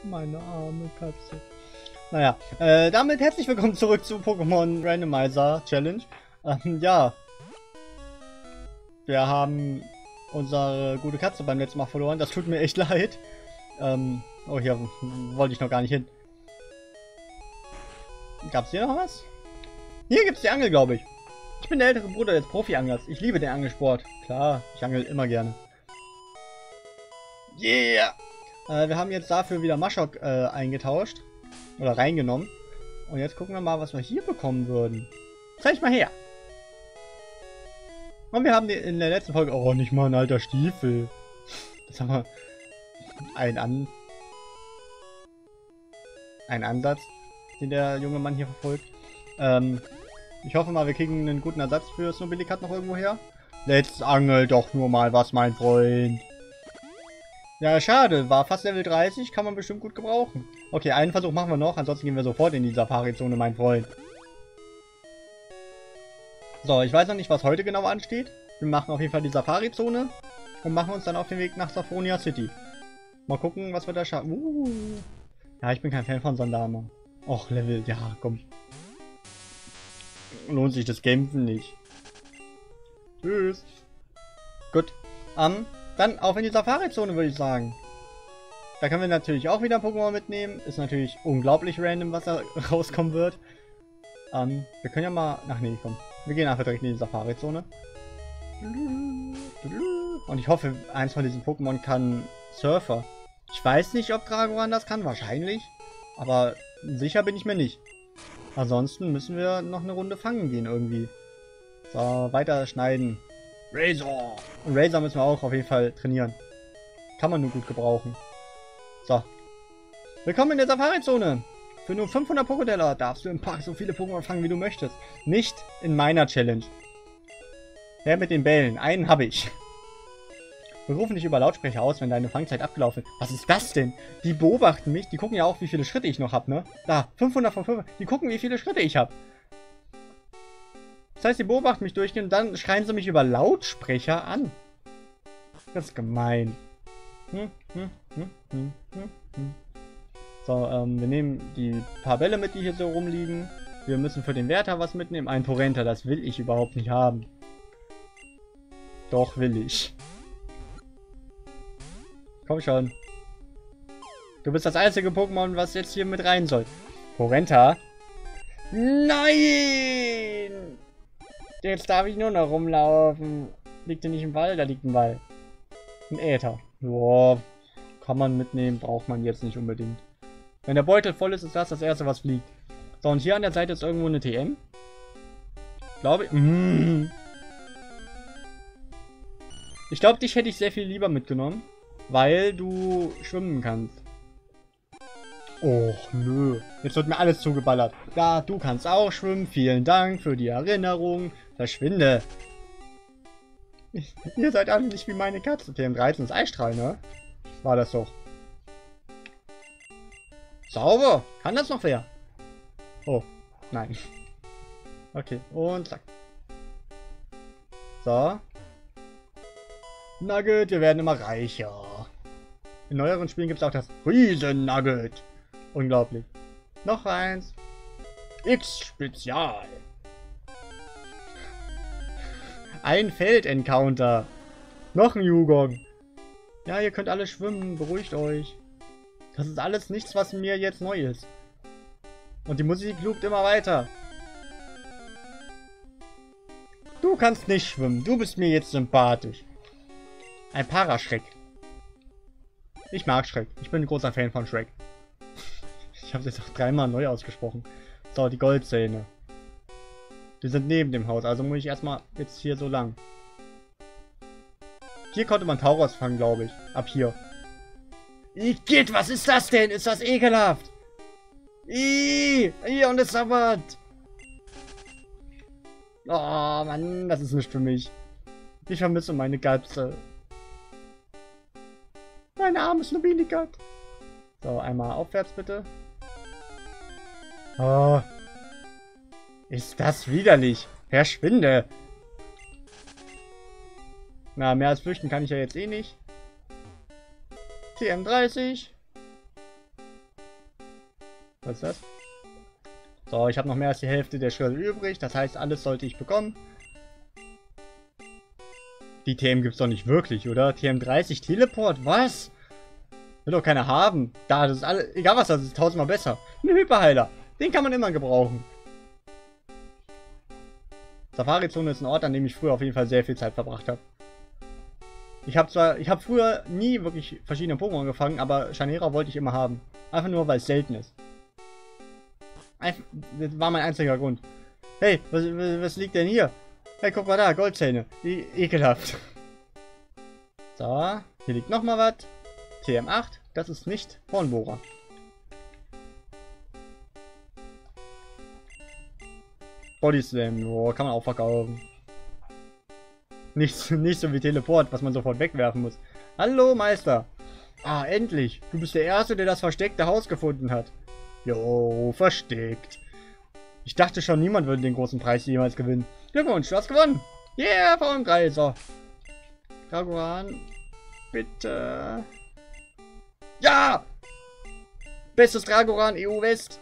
Meine arme Katze. Naja, damit herzlich willkommen zurück zu Pokémon Randomizer Challenge. Ja, wir haben unsere gute Katze beim letzten Mal verloren. Das tut mir echt leid. Oh, hier wollte ich noch gar nicht hin. Gab's hier noch was? Hier gibt's die Angel, glaube ich. Ich bin der ältere Bruder des Profi-Anglers. Ich liebe den Angelsport. Klar, ich angel immer gerne. Yeah! Wir haben jetzt dafür wieder Maschok eingetauscht. Oder reingenommen. Und jetzt gucken wir mal, was wir hier bekommen würden. Zeig mal her! Und wir haben in der letzten Folge... Oh, nicht mal ein alter Stiefel. Das haben wir... Ein Ansatz, den der junge Mann hier verfolgt. Ich hoffe mal, wir kriegen einen guten Ersatz für Snobilikat noch irgendwo her. Let's angel doch nur mal was, mein Freund. Ja, schade. War fast Level 30. Kann man bestimmt gut gebrauchen. Okay, einen Versuch machen wir noch. Ansonsten gehen wir sofort in die Safari-Zone, mein Freund. So, ich weiß noch nicht, was heute genau ansteht. Wir machen auf jeden Fall die Safari-Zone. Und machen uns dann auf den Weg nach Saphonia City. Mal gucken, was wir da schaffen. Ja, ich bin kein Fan von Sandama. Och, Level. Ja, komm. Lohnt sich das Kämpfen nicht. Tschüss. Gut. Dann auf in die Safari-Zone, würde ich sagen. Da können wir natürlich auch wieder Pokémon mitnehmen. Ist natürlich unglaublich random, was da rauskommen wird. Wir können ja mal... Ach nee, komm. Wir gehen einfach direkt in die Safari-Zone. Und ich hoffe, eins von diesen Pokémon kann Surfer. Ich weiß nicht, ob Dragoran das kann. Wahrscheinlich. Aber sicher bin ich mir nicht. Ansonsten müssen wir noch eine Runde fangen gehen irgendwie. So, weiter schneiden. Razor! Und Razor müssen wir auch auf jeden Fall trainieren. Kann man nur gut gebrauchen. So. Willkommen in der Safari-Zone. Für nur 500 Pokédeller darfst du im Park so viele Pokémon fangen, wie du möchtest. Nicht in meiner Challenge. Der mit den Bällen. Einen habe ich. Wir rufen dich über Lautsprecher aus, wenn deine Fangzeit abgelaufen ist. Was ist das denn? Die beobachten mich. Die gucken ja auch, wie viele Schritte ich noch habe, ne? Da, 500 von 500. Die gucken, wie viele Schritte ich habe. Das heißt, die beobachten mich durchgehend und dann schreien sie mich über Lautsprecher an. Das ist gemein. So, wir nehmen die paar Bälle mit, die hier so rumliegen. Wir müssen für den Wärter was mitnehmen. Ein Torrenta, das will ich überhaupt nicht haben. Doch, will ich. Komm schon. Du bist das einzige Pokémon, was jetzt hier mit rein soll. Torrenta? Nein! Jetzt darf ich nur noch rumlaufen. Liegt der nicht im Wald? Da liegt ein Wald. Ein Äther. Joa, kann man mitnehmen, braucht man jetzt nicht unbedingt. Wenn der Beutel voll ist, ist das erste, was fliegt. So, und hier an der Seite ist irgendwo eine TM. Glaube ich. Ich glaube, dich hätte ich sehr viel lieber mitgenommen. Weil du schwimmen kannst. Och, nö. Jetzt wird mir alles zugeballert. Ja, du kannst auch schwimmen. Vielen Dank für die Erinnerung. Verschwinde. Ihr seid alle nicht wie meine Katze. TM13 ist Eisstrahl, ne? War das doch. Sauber. Kann das noch wer? Oh, nein. Okay, und zack. So. Nugget, wir werden immer reicher. In neueren Spielen gibt es auch das Riesen-Nugget. Unglaublich. Noch eins. X-Spezial. Ein Feld-Encounter. Noch ein Yugong. Ja, ihr könnt alle schwimmen. Beruhigt euch. Das ist alles nichts, was mir jetzt neu ist. Und die Musik lugt immer weiter. Du kannst nicht schwimmen. Du bist mir jetzt sympathisch. Ein Paraschreck. Ich mag Schreck. Ich bin ein großer Fan von Shrek. Ich habe es jetzt auch dreimal neu ausgesprochen. So, die Goldzähne. Die sind neben dem Haus, also muss ich erstmal jetzt hier so lang. Hier konnte man Tauros fangen, glaube ich. Ab hier. Igitt, was ist das denn? Ist das ekelhaft? Und es sabbert. Oh, Mann, das ist nicht für mich. Ich vermisse meine Katze. Mein armes Snobilikat. So, einmal aufwärts bitte. Oh. Ist das widerlich. Verschwinde. Na, mehr als flüchten kann ich ja jetzt eh nicht. TM30. Was ist das? So, ich habe noch mehr als die Hälfte der Schritte übrig. Das heißt, alles sollte ich bekommen. Die TM gibt es doch nicht wirklich, oder? TM 30 Teleport, was? Will doch keiner haben. Da, das ist alles, egal was das ist, tausendmal besser. Ein Hyperheiler, den kann man immer gebrauchen. Safari-Zone ist ein Ort, an dem ich früher auf jeden Fall sehr viel Zeit verbracht habe. Ich habe früher nie wirklich verschiedene Pokémon gefangen, aber Chanera wollte ich immer haben. Einfach nur, weil es selten ist. Das war mein einziger Grund. Hey, was liegt denn hier? Hey, guck mal da, Goldzähne. Ekelhaft. So, hier liegt nochmal was. TM8, das ist nicht Hornbohrer. Body Slam, oh, kann man auch verkaufen. Nicht so wie Teleport, was man sofort wegwerfen muss. Hallo, Meister. Ah, endlich. Du bist der Erste, der das versteckte Haus gefunden hat. Jo, versteckt. Ich dachte schon, niemand würde den großen Preis jemals gewinnen. Glückwunsch, du hast gewonnen. Yeah, VM3. So. Dragoran. Bitte. Ja! Bestes Dragoran, EU West.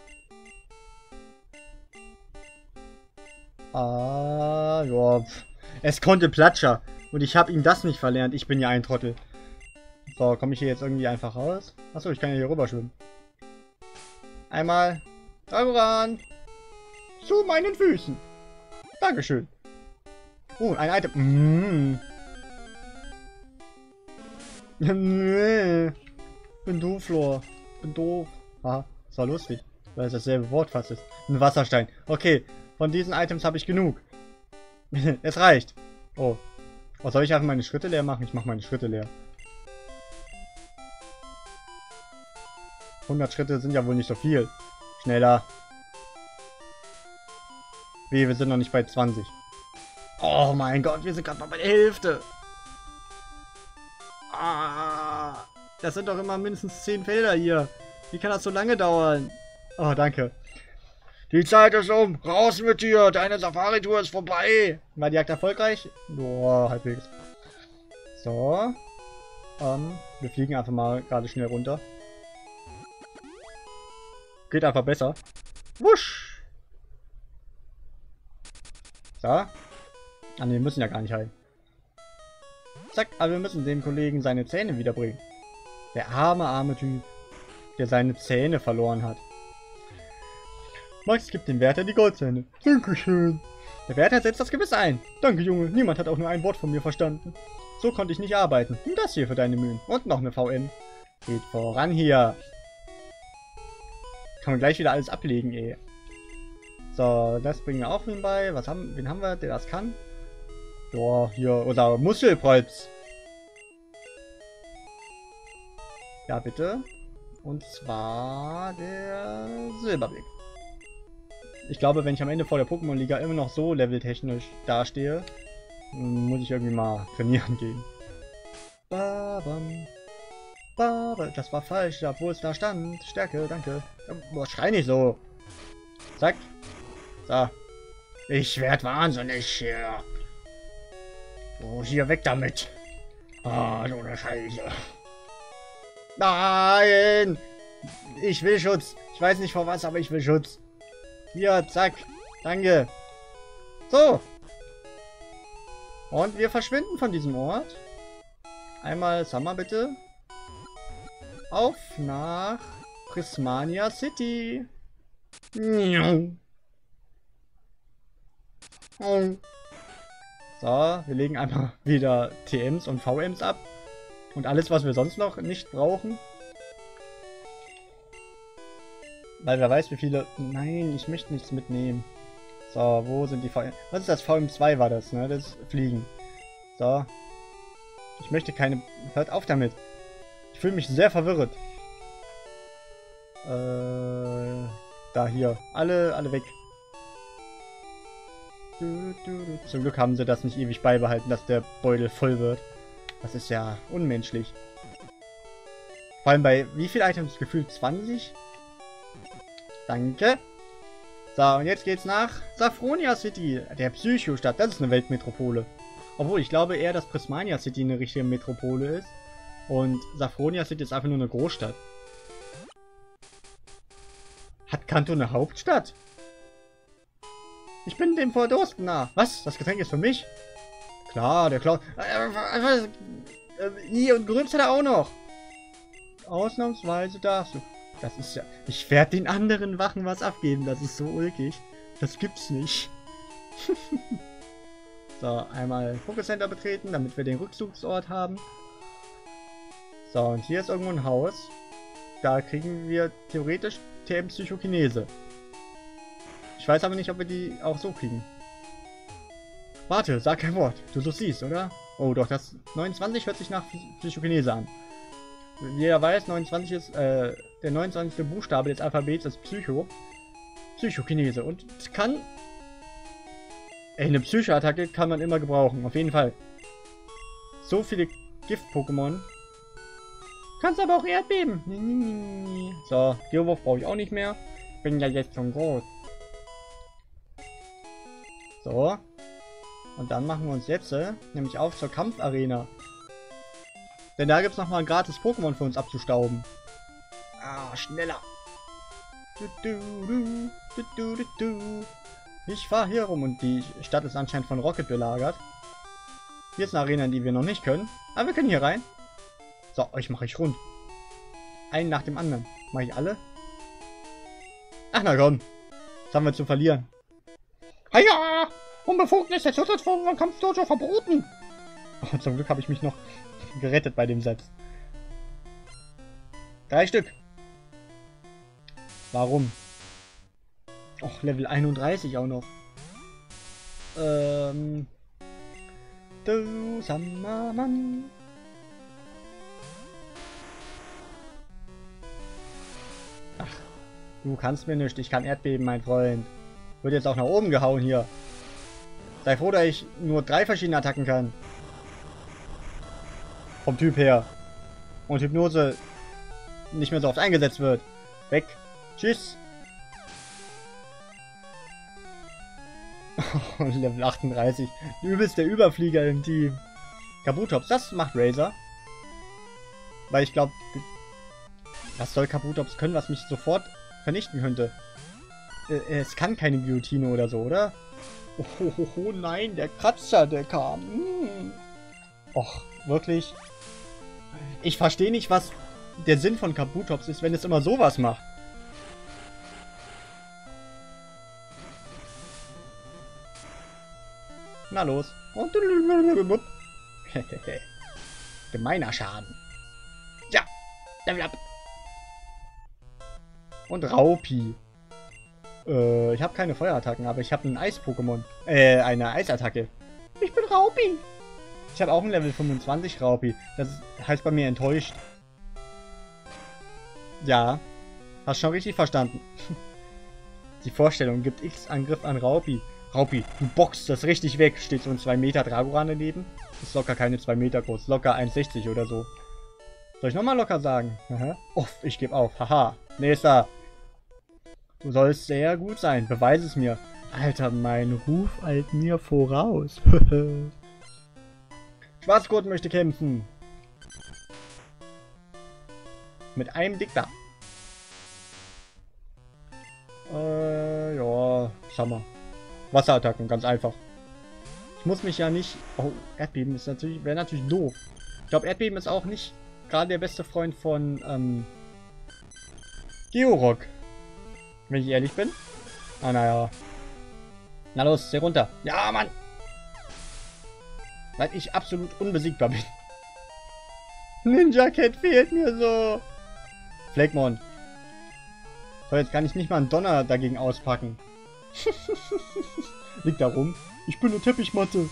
Ah, ja. Es konnte Platscher. Und ich habe ihm das nicht verlernt. Ich bin ja ein Trottel. So, komme ich hier jetzt irgendwie einfach raus? Achso, ich kann ja hier rüber schwimmen. Einmal. Dragoran. Zu meinen Füßen. Dankeschön. Oh, ein Item. Nee. Bin doof, Flor. Bin doof. Aha, das war lustig. Weil es dasselbe Wort fast ist. Ein Wasserstein. Okay, von diesen Items habe ich genug. Es reicht. Oh. Was soll ich einfach meine Schritte leer machen? Ich mache meine Schritte leer. 100 Schritte sind ja wohl nicht so viel. Schneller. Wie, wir sind noch nicht bei 20. Oh mein Gott, wir sind gerade mal bei der Hälfte. Ah, das sind doch immer mindestens 10 Felder hier. Wie kann das so lange dauern? Oh, danke. Die Zeit ist um. Raus mit dir. Deine Safari-Tour ist vorbei. War die Jagd erfolgreich? Boah, halbwegs. So. Wir fliegen einfach mal gerade schnell runter. Geht einfach besser. Wusch. So. Ah ne, wir müssen ja gar nicht heilen. Zack, aber wir müssen dem Kollegen seine Zähne wiederbringen. Der arme Typ, der seine Zähne verloren hat. Max gibt dem Wärter die Goldzähne. Dankeschön. Der Wärter setzt das Gewiss ein. Danke, Junge. Niemand hat auch nur ein Wort von mir verstanden. So konnte ich nicht arbeiten. Und das hier für deine Mühen. Und noch eine VM. Geht voran hier. Kann man gleich wieder alles ablegen, ey. So, das bringen wir auch hin bei. Wen haben wir, der das kann? Ja, hier, oder Muskelprolz. Ja, bitte. Und zwar der Silberblick. Ich glaube, wenn ich am Ende vor der Pokémon-Liga immer noch so leveltechnisch dastehe, muss ich irgendwie mal trainieren gehen. Babam. Das war falsch, obwohl es da stand. Stärke, danke. Boah, schrei nicht so. Zack. So. Ich werd wahnsinnig hier. Oh, hier weg damit. Ah, so eine Scheiße. Nein! Ich will Schutz. Ich weiß nicht vor was, aber ich will Schutz. Hier, zack. Danke. So. Und wir verschwinden von diesem Ort. Einmal Summer bitte. Auf nach Prismania City. So, wir legen einmal wieder TMs und VMs ab. Und alles, was wir sonst noch nicht brauchen. Weil wer weiß, wie viele... Nein, ich möchte nichts mitnehmen. So, wo sind die VM? Was ist das? VM2 war das, ne? Das Fliegen. So. Ich möchte keine... Hört auf damit. Ich fühle mich sehr verwirrt. Da, hier. Alle weg. Zum Glück haben sie das nicht ewig beibehalten, dass der Beutel voll wird. Das ist ja unmenschlich. Vor allem bei wie viel Items? Gefühlt 20? Danke. So, und jetzt geht's nach Saffronia City. Der Psycho-Stadt. Das ist eine Weltmetropole. Obwohl, ich glaube eher, dass Prismania City eine richtige Metropole ist. Und Saffronia City ist einfach nur eine Großstadt. Hat Kanto eine Hauptstadt? Ich bin dem Verdursten nah. Was? Das Getränk ist für mich? Klar, der Clown. Und Gerümpst hat er auch noch. Ausnahmsweise darfst du. Das ist ja... Ich werde den anderen Wachen was abgeben. Das ist so ulkig. Das gibt's nicht. So, einmal Pokécenter betreten, damit wir den Rückzugsort haben. So, und hier ist irgendwo ein Haus. Da kriegen wir theoretisch TM Psychokinese. Ich weiß aber nicht, ob wir die auch so kriegen. Warte, sag kein Wort. Du so siehst, oder? Oh doch, das 29 hört sich nach Psychokinese an. Wie jeder weiß, 29 ist, der 29. Buchstabe des Alphabets ist Psycho. Psychokinese. Und kann... Ey, eine Psycho-Attacke kann man immer gebrauchen. Auf jeden Fall. So viele Gift-Pokémon. Kannst aber auch Erdbeben. So, Geowurf brauche ich auch nicht mehr. Bin ja jetzt schon groß. So. Und dann machen wir uns jetzt nämlich auf zur Kampfarena. Denn da gibt es nochmal ein gratis Pokémon für uns abzustauben. Ah, schneller. Ich fahre hier rum und die Stadt ist anscheinend von Rocket belagert. Hier ist eine Arena, in die wir noch nicht können. Aber wir können hier rein. So, euch mache ich rund. Einen nach dem anderen. Mache ich alle? Ach na komm. Was haben wir zu verlieren? Hiya! Unbefugnis der Zutrittsform von Kampfdojo verboten! Oh, zum Glück habe ich mich noch gerettet bei dem Satz. 3 Stück. Warum? Och, Level 31 auch noch. Du Sammermann. Ach, du kannst mir nicht. Ich kann Erdbeben, mein Freund. Wird jetzt auch nach oben gehauen hier. Sei froh, dass ich nur 3 verschiedene Attacken kann. Vom Typ her. Und Hypnose nicht mehr so oft eingesetzt wird. Weg. Tschüss. Level 38. Übelst der Überflieger im Team. Kabutops, das macht Razor. Weil ich glaube, was soll Kabutops können, was mich sofort vernichten könnte? Es kann keine Guillotine oder so, oder? Oh, nein, der Kratzer, der kam. Och, wirklich. Ich verstehe nicht, was der Sinn von Kabutops ist, wenn es immer sowas macht. Na los. Und gemeiner Schaden. Ja, Level up. Und Raupi. Ich habe keine Feuerattacken, aber ich habe ein Eis-Pokémon. Eine Eisattacke. Ich bin Raupi. Ich habe auch ein Level 25 Raupi. Das heißt bei mir enttäuscht. Ja, hast schon richtig verstanden. Die Vorstellung gibt X-Angriff an Raupi. Raupi, du boxst das richtig weg. Steht so ein 2 Meter Dragoran daneben. Ist locker keine 2 Meter groß. Locker 1,60 oder so. Soll ich nochmal locker sagen? Aha. Uff, ich gebe auf. Haha. Nächster. Du sollst sehr gut sein. Beweise es mir. Alter, mein Ruf eilt mir voraus. Schwarzgurt möchte kämpfen. Mit einem Dicker. Ja, Summer. Wasserattacken, ganz einfach. Ich muss mich ja nicht... Oh, Erdbeben ist natürlich, wäre natürlich doof. Ich glaube, Erdbeben ist auch nicht gerade der beste Freund von, Georock. Wenn ich ehrlich bin. Ah, naja. Na los, sehr runter. Ja, Mann! Weil ich absolut unbesiegbar bin. Ninja Cat fehlt mir so. Flakemon. So, jetzt kann ich nicht mal einen Donner dagegen auspacken. Liegt da rum. Ich bin eine Teppichmatte.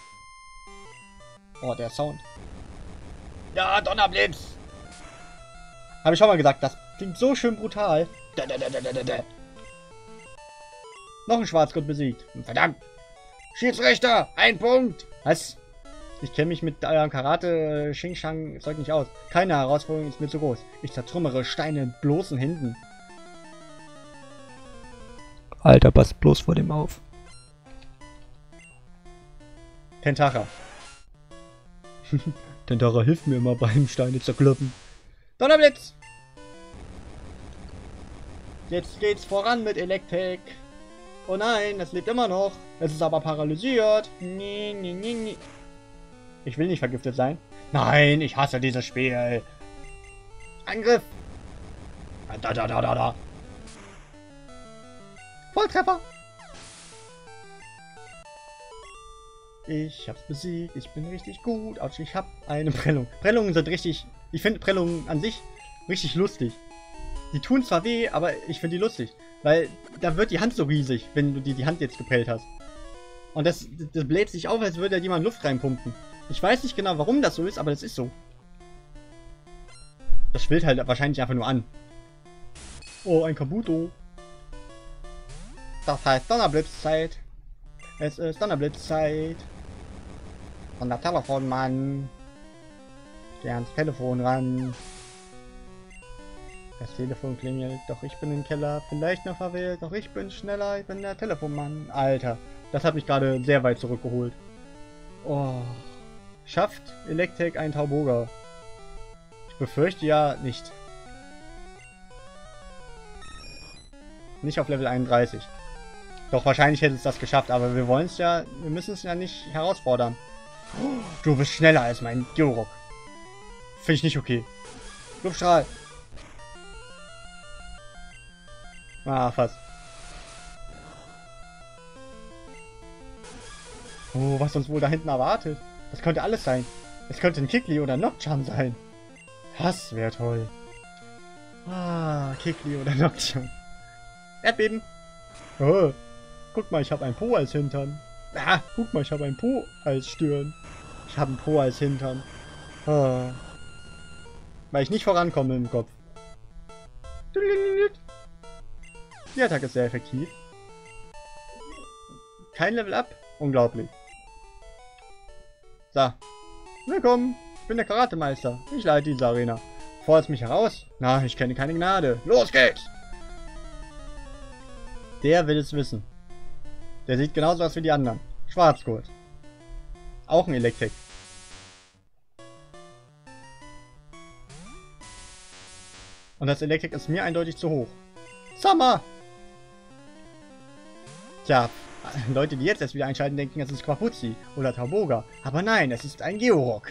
Oh, der Sound. Ja, Donnerblitz. Habe ich schon mal gesagt, das klingt so schön brutal. Noch ein Schwarzgurt besiegt. Verdammt. Schiedsrichter, ein Punkt. Was? Ich kenne mich mit eurem Karate, Xing-Shang Zeug nicht aus. Keine Herausforderung ist mir zu groß. Ich zertrümmere Steine mit bloßen Händen. Alter, pass bloß vor dem auf. Tentacha. Tentacha hilft mir immer beim Steine zerkloppen. Donnerblitz! Jetzt geht's voran mit Electek. Oh nein, es lebt immer noch. Es ist aber paralysiert. Nee, nee, nee, nee. Ich will nicht vergiftet sein. Nein, ich hasse dieses Spiel. Angriff. Da. Volltreffer. Ich hab's besiegt. Ich bin richtig gut. Autsch, ich hab eine Prellung. Prellungen sind richtig... Ich finde Prellungen an sich richtig lustig. Die tun zwar weh, aber ich finde die lustig. Weil da wird die Hand so riesig, wenn du dir die Hand jetzt geprellt hast. Und das bläht sich auf, als würde da jemand Luft reinpumpen. Ich weiß nicht genau, warum das so ist, aber das ist so. Das schwillt halt wahrscheinlich einfach nur an. Oh, ein Kabuto. Das heißt Donnerblitzzeit. Es ist Donnerblitzzeit. Von der Telefonmann. Geh ans Telefon ran. Das Telefon klingelt, doch ich bin im Keller. Vielleicht noch verwählt, doch ich bin schneller. Ich bin der Telefonmann. Alter, das hat mich gerade sehr weit zurückgeholt. Oh. Schafft Electek ein Tauboga? Ich befürchte ja nicht. Nicht auf Level 31. Doch wahrscheinlich hätte es das geschafft, aber wir wollen es ja, wir müssen es ja nicht herausfordern. Oh, du bist schneller als mein Georock. Finde ich nicht okay. Luftstrahl. Ah, fast. Oh, was uns wohl da hinten erwartet. Das könnte alles sein. Es könnte ein Kikli oder ein Nocturne sein. Das wäre toll. Ah, Kikli oder Nocturne. Erdbeben. Oh, guck mal, ich habe ein Po als Hintern. Ah, guck mal, ich habe ein Po als Stirn. Ich habe ein Po als Hintern. Ah. Weil ich nicht vorankomme im Kopf. Die Attacke ist sehr effektiv. Kein Level Up? Unglaublich. So. Willkommen. Ich bin der Karatemeister. Ich leite diese Arena. Fordert mich heraus? Na, ich kenne keine Gnade. Los geht's! Der will es wissen. Der sieht genauso aus wie die anderen. Schwarzgurt. Auch ein Electek. Und das Electek ist mir eindeutig zu hoch. Summer! Tja, Leute, die jetzt erst wieder einschalten, denken, es ist Quapuzzi oder Tauboga. Aber nein, es ist ein Georock.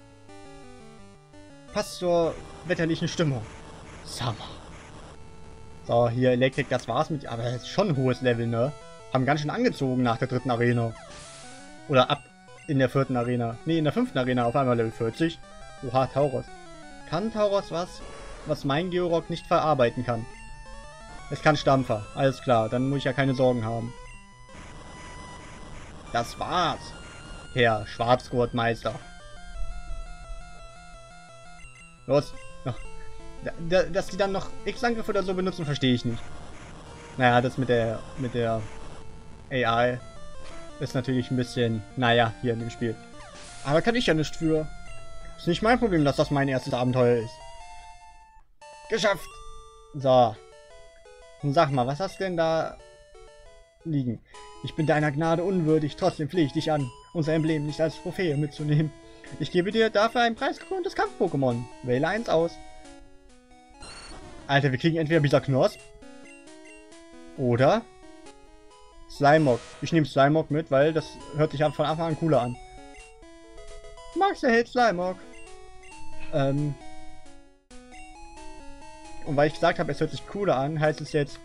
Passt zur wetterlichen Stimmung. Summer. So, hier Electek, das war's mit... Aber das ist schon ein hohes Level, ne? Haben ganz schön angezogen nach der 3. Arena. Oder ab in der 4. Arena. Ne, in der 5. Arena auf einmal Level 40. Oha, Tauros. Kann Tauros was mein Georock nicht verarbeiten kann? Es kann Stampfer. Alles klar, dann muss ich ja keine Sorgen haben. Das war's, Herr Schwarzgurtmeister. Los. Noch. Dass die dann noch X-Angriffe oder so benutzen, verstehe ich nicht. Naja, das mit der AI ist natürlich ein bisschen, naja, hier in dem Spiel. Aber kann ich ja nicht für. Ist nicht mein Problem, dass das mein erstes Abenteuer ist. Geschafft! So. Und sag mal, was hast du denn da liegen? Ich bin deiner Gnade unwürdig, trotzdem flehe ich dich an, unser Emblem nicht als Trophäe mitzunehmen. Ich gebe dir dafür ein preisgekröntes Kampf-Pokémon. Wähle eins aus. Alter, wir kriegen entweder Bisaknosp oder Slimog. Ich nehme Slimog mit, weil das hört sich von Anfang an cooler an. Max erhält Slimog. Und weil ich gesagt habe, es hört sich cooler an, heißt es jetzt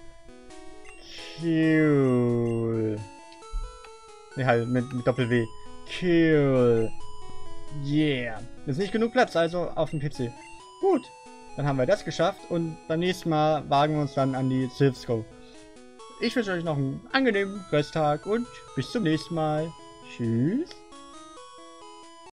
cool. Ne, halt mit Doppel-W. Cool. Yeah. Ist nicht genug Platz, also auf dem PC. Gut. Dann haben wir das geschafft und beim nächsten Mal wagen wir uns dann an die Silphs-Go. Ich wünsche euch noch einen angenehmen Resttag und bis zum nächsten Mal. Tschüss.